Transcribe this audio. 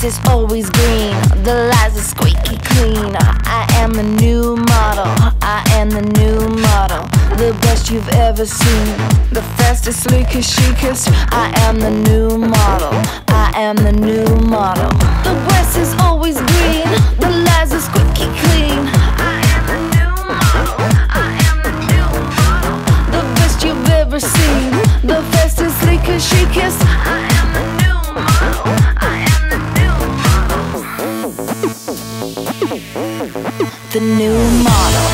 grass is always green, the lights are squeaky clean. I am the new model, I am the new model, the best you've ever seen, the fastest, sleekest, chicest. I am the new model, I am the new model. The grass is always green, the lights are squeaky clean. I am the new model, I am the new model, the best you've ever seen, the fastest, sleekest, chicest. I am the new model, I am the new model. The new model.